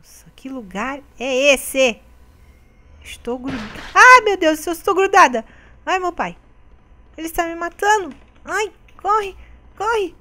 Nossa, que lugar é esse? Estou grudada. Ai, meu Deus, eu estou grudada. Ai, meu pai. Ele está me matando. Ai, corre, corre.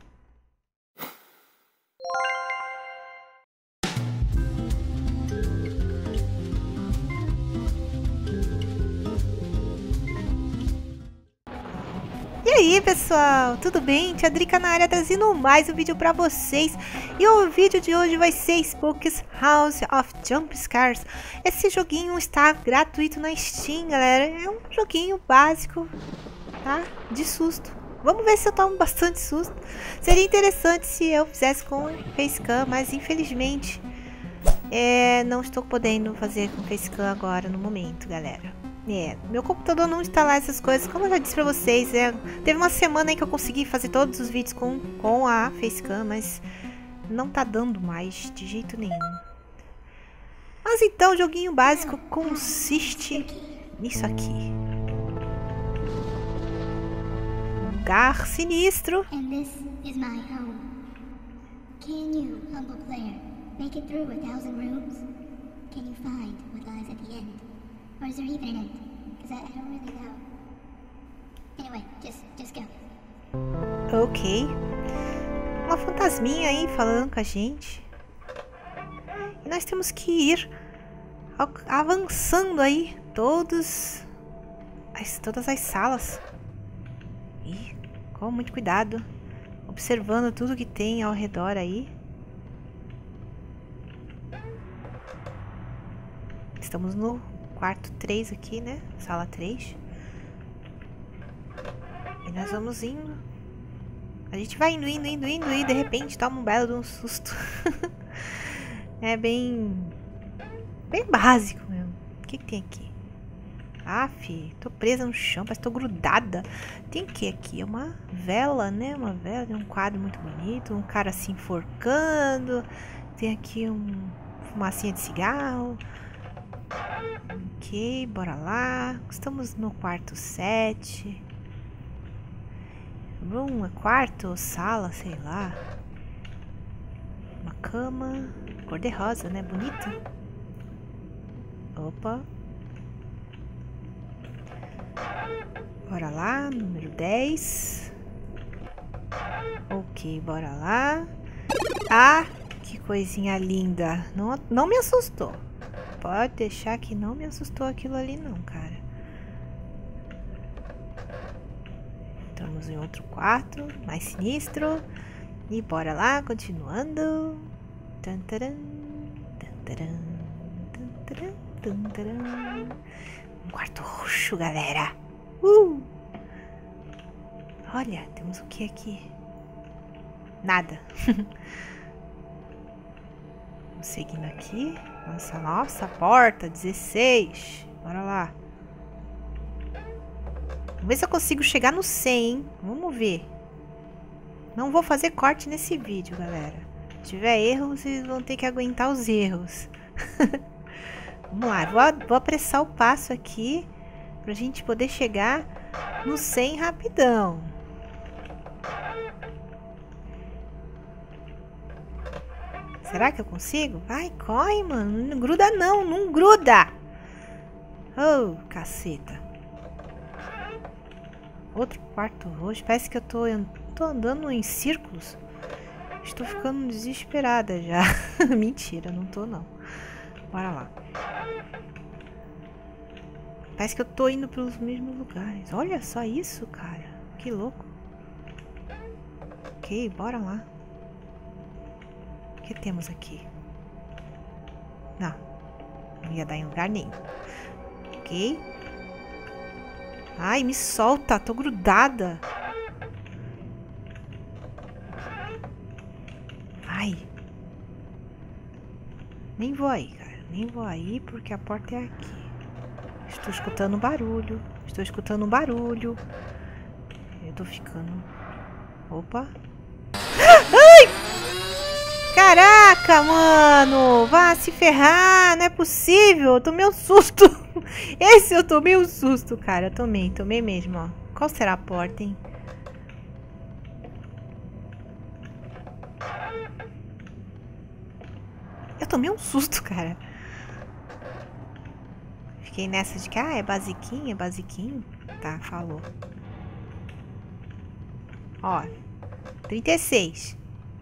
E aí, pessoal, tudo bem? Tia Drica na área trazendo mais um vídeo pra vocês. E o vídeo de hoje vai ser Spooky's House of Jump Scares. Esse joguinho está gratuito na Steam, galera. É um joguinho básico, tá? De susto. Vamos ver se eu tomo bastante susto. Seria interessante se eu fizesse com facecam, mas infelizmente não estou podendo fazer com facecam agora no momento, galera. Meu computador não instalar essas coisas, como eu já disse pra vocês, teve uma semana aí que eu consegui fazer todos os vídeos com a facecam, mas não tá dando mais de jeito nenhum. Mas então, o joguinho básico consiste nisso aqui. Lugar sinistro. And this is my home. Can you, humble player, make it through 1,000 rooms? Can you find what lies at the end? Or is there even an end? Because I don't really know. Anyway, just go. Ok. Uma fantasminha aí falando com a gente. E nós temos que ir avançando aí todas as salas. E com muito cuidado. Observando tudo que tem ao redor aí. Estamos no quarto 3 aqui, né? Sala 3. E nós vamos indo. A gente vai indo e de repente toma um belo de um susto. É bem básico mesmo. O que tem aqui? Aff, tô presa no chão, parece que tô grudada. Tem o que aqui? É uma vela, né? Uma vela, tem um quadro muito bonito. Um cara se enforcando. Tem aqui fumacinha de cigarro. Ok, bora lá. Estamos no quarto 7. Room, é quarto ou sala, sei lá. Uma cama. Cor de rosa, né? Bonita. Opa. Bora lá, número 10. Ok, bora lá. Ah, que coisinha linda. Não me assustou. Pode deixar que não me assustou aquilo ali não, cara. Estamos em outro quarto, mais sinistro. E bora lá, continuando. Um quarto roxo, galera. Olha, temos o que aqui? Nada. Vamos seguindo aqui. Nossa, porta 16. Bora lá. Vamos ver se eu consigo chegar no 100, hein? Vamos ver. Não vou fazer corte nesse vídeo, galera. Se tiver erros, vocês vão ter que aguentar os erros. Vamos lá, vou apressar o passo aqui pra gente poder chegar no 100 rapidão. Será que eu consigo? Vai, corre, mano. Não gruda não, não gruda. Oh, caceta. Outro quarto roxo. Parece que eu tô andando em círculos. Estou ficando desesperada já. Mentira, não tô não. Bora lá. Parece que eu tô indo pelos mesmos lugares. Olha só isso, cara. Que louco. Ok, bora lá. O que temos aqui? Não ia dar em lugar nenhum. Ok. Ai, me solta. Tô grudada. Ai. Nem vou aí, cara. Nem vou aí porque a porta é aqui. Estou escutando barulho. Eu tô ficando... Opa. Ai! Caraca, mano! Vá se ferrar! Não é possível! Eu tomei um susto! Esse eu tomei um susto, cara. Tomei mesmo, ó. Qual será a porta, hein? Eu tomei um susto, cara. Fiquei nessa de que, é basiquinho, é basiquinho. Tá, falou. Ó, 36.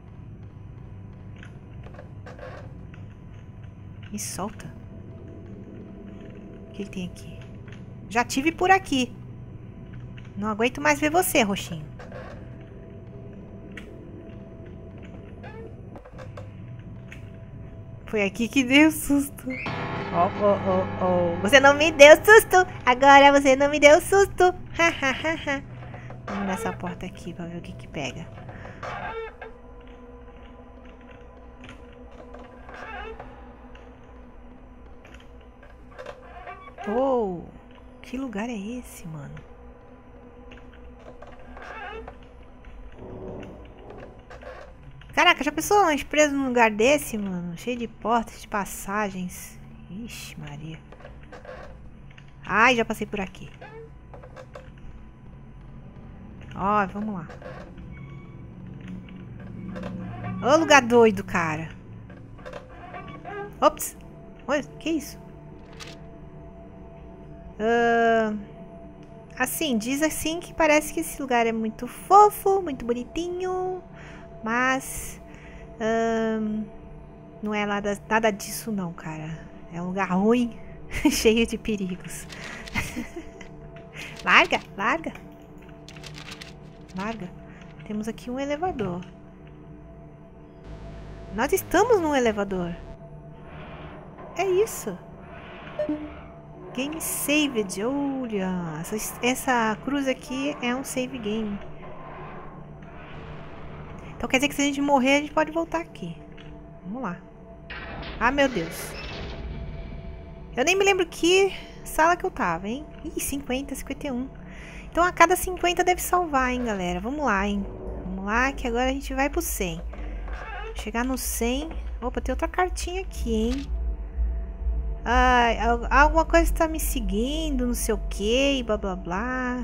Me solta. O que tem aqui? Já tive por aqui. Não aguento mais ver você, roxinho. Foi aqui que deu susto. Oh. Você não me deu susto. Agora você não me deu susto. Vamos nessa porta aqui pra ver o que pega. Oh, que lugar é esse, mano? Caraca, já pensou nós presos num lugar desse, mano? Cheio de portas, de passagens. Ixi, Maria. Ai, já passei por aqui. Ó, vamos lá. Ô, lugar doido, cara. Ops. Oi, que isso? Assim, diz assim que parece que esse lugar é muito fofo, muito bonitinho. Mas não é nada disso não, cara. É um lugar ruim, cheio de perigos. Larga, larga. Larga. Temos aqui um elevador. Nós estamos num elevador. É isso. Game saved. Olha, essa cruz aqui é um save game. Então quer dizer que se a gente morrer, a gente pode voltar aqui. Vamos lá. Ah, meu Deus. Eu nem me lembro que sala que eu tava, hein? Ih, 50, 51. Então a cada 50 deve salvar, hein, galera? Vamos lá, hein? Vamos lá, que agora a gente vai pro 100. Chegar no 100... Opa, tem outra cartinha aqui, hein? Ai, alguma coisa tá me seguindo, não sei o que, blá blá blá.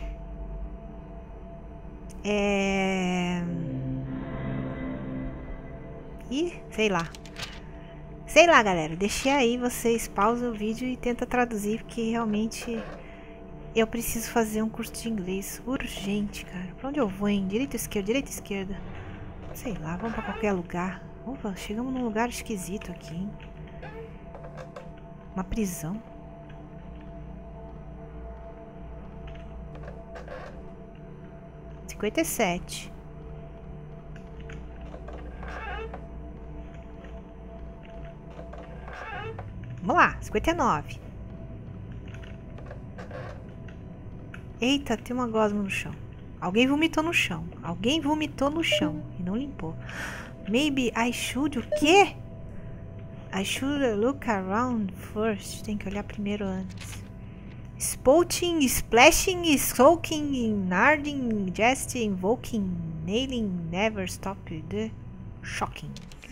Ih, sei lá. Sei lá, galera. Deixei aí, vocês pausam o vídeo e tenta traduzir, porque realmente eu preciso fazer um curso de inglês urgente, cara. Pra onde eu vou, hein? Direita ou esquerda? Direita ou esquerda? Sei lá, vamos pra qualquer lugar. Opa, chegamos num lugar esquisito aqui, hein? Uma prisão. (57) Vamos lá, 59. Eita, tem uma gosma no chão. Alguém vomitou no chão. Alguém vomitou no chão e não limpou. Maybe I should... O quê? I should look around first. Tem que olhar primeiro antes. Spouting, splashing, soaking, narding, jesting, invoking, nailing, never stop the shocking.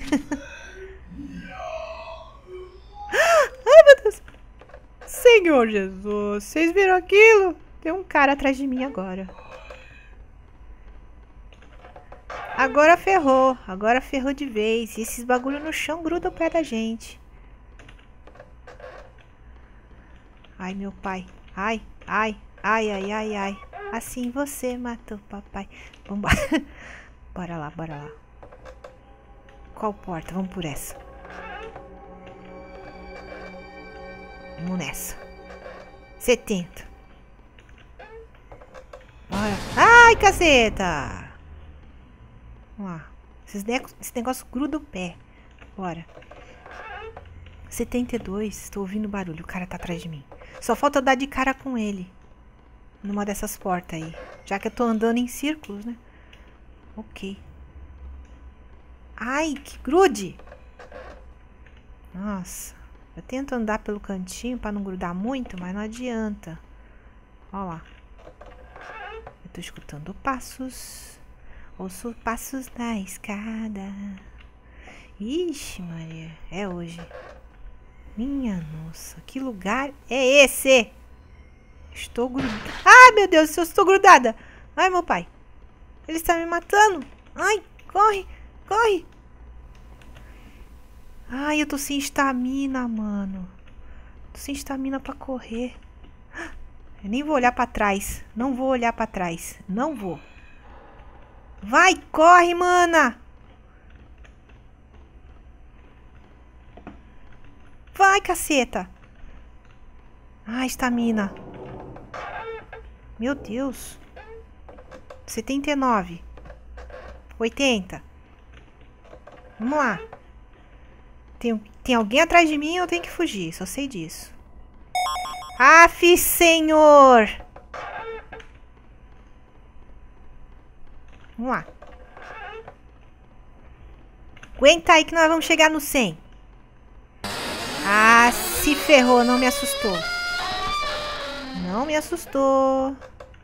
Ai, meu Deus. Senhor Jesus, vocês viram aquilo? Tem um cara atrás de mim agora. Agora ferrou de vez. E esses bagulho no chão grudam o pé da gente. Ai, meu pai. Ai, ai, ai, ai, ai, ai. Assim você matou papai. Vamos bora lá, bora lá. Qual porta? Vamos por essa. Vamos nessa. 70. Bora. Ai, caceta! Vamos lá. Esse negócio gruda o pé. Bora. 72. Estou ouvindo barulho. O cara tá atrás de mim. Só falta eu dar de cara com ele. Numa dessas portas aí. Já que eu tô andando em círculos, né? Ok. Ai, que grude! Nossa. Eu tento andar pelo cantinho pra não grudar muito, mas não adianta. Olha lá. Eu tô escutando passos. Ouço passos na escada. Ixi, Maria. É hoje. Minha nossa. Que lugar é esse? Estou grudada. Ai, meu Deus. Eu estou grudada. Ai, meu pai. Ele está me matando. Ai, corre. Corre. Ai, eu tô sem estamina, mano. Tô sem estamina pra correr. Eu nem vou olhar pra trás. Não vou olhar pra trás. Não vou. Vai, corre, mana! Vai, caceta! Ai, estamina. Meu Deus. 79. 80. Vamos lá. Tem alguém atrás de mim, eu tenho que fugir. Só sei disso. Aff, senhor! Vamos lá. Aguenta aí que nós vamos chegar no 100. Ah, se ferrou. Não me assustou. Não me assustou.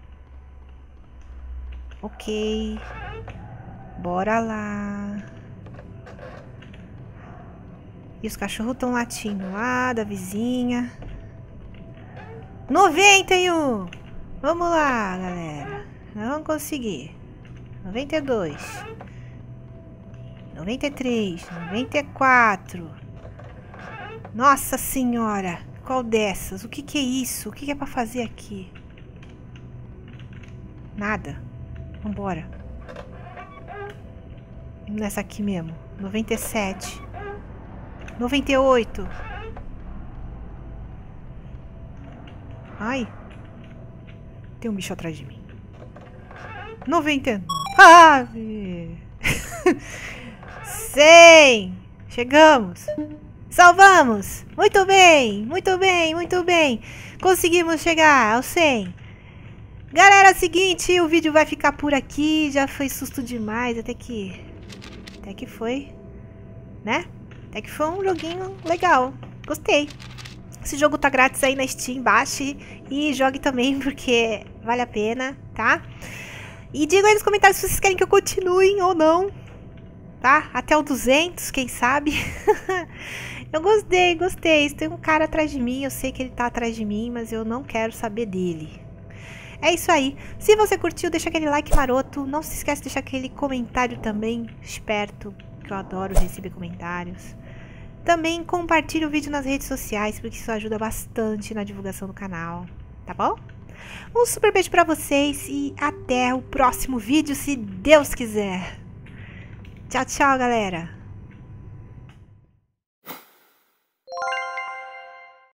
Ok. Bora lá. E os cachorros estão latindo lá da vizinha. 91. Vamos lá, galera. Nós vamos conseguir. 92. 93. 94. Nossa senhora. Qual dessas? O que que é isso? O que que é pra fazer aqui? Nada. Vambora. Vamos nessa aqui mesmo. 97. 98. Ai. Tem um bicho atrás de mim. 99. Ah! 100. Chegamos. Salvamos. Muito bem. Muito bem. Muito bem. Conseguimos chegar ao 100. Galera, é o seguinte. O vídeo vai ficar por aqui. Já foi susto demais. Até que foi. Né? Até que foi um joguinho legal. Gostei. Esse jogo tá grátis aí na Steam. Baixe e jogue também, porque vale a pena, tá? E digam aí nos comentários se vocês querem que eu continue ou não, tá? Até o 200, quem sabe? Eu gostei. Tem um cara atrás de mim. Eu sei que ele tá atrás de mim, mas eu não quero saber dele. É isso aí. Se você curtiu, deixa aquele like maroto. Não se esquece de deixar aquele comentário também esperto, que eu adoro receber comentários. Também compartilhe o vídeo nas redes sociais, porque isso ajuda bastante na divulgação do canal, tá bom? Um super beijo pra vocês e até o próximo vídeo, se Deus quiser. Tchau, tchau, galera!